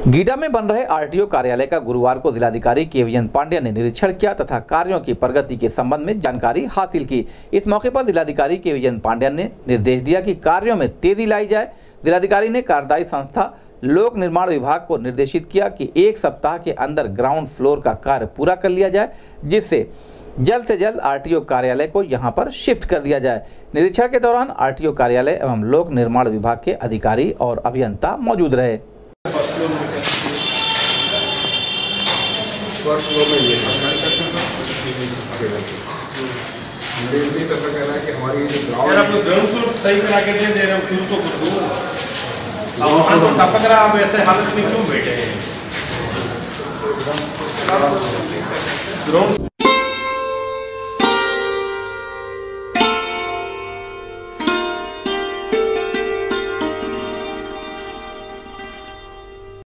गीडा में बन रहे आरटीओ कार्यालय का गुरुवार को जिलाधिकारी केवीएन पांड्या ने निरीक्षण किया तथा कार्यों की प्रगति के संबंध में जानकारी हासिल की। इस मौके पर जिलाधिकारी केवीएन पांड्या ने निर्देश दिया कि कार्यों में तेजी लाई जाए। जिलाधिकारी ने कार्यदायी संस्था लोक निर्माण विभाग को निर्देशित किया कि 1 सप्ताह के अंदर ग्राउंड फ्लोर का कार्य पूरा कर लिया जाए, जिससे जल्द से जल्द आरटीओ कार्यालय को यहां पर शिफ्ट कर दिया जाए। निरीक्षण के दौरान आरटीओ कार्यालय एवं लोक निर्माण विभाग के अधिकारी और अभियंता मौजूद रहे। फर्स्ट फ्लोर में ये ऐसा कहना है कि हमारी जो ग्राउंड फ्लोर सही करा के दे रहे हो, शुरू तो कर दो। अब वहाँ तो टपक रहा, आप ऐसे हालत में क्यों बैठे हैं?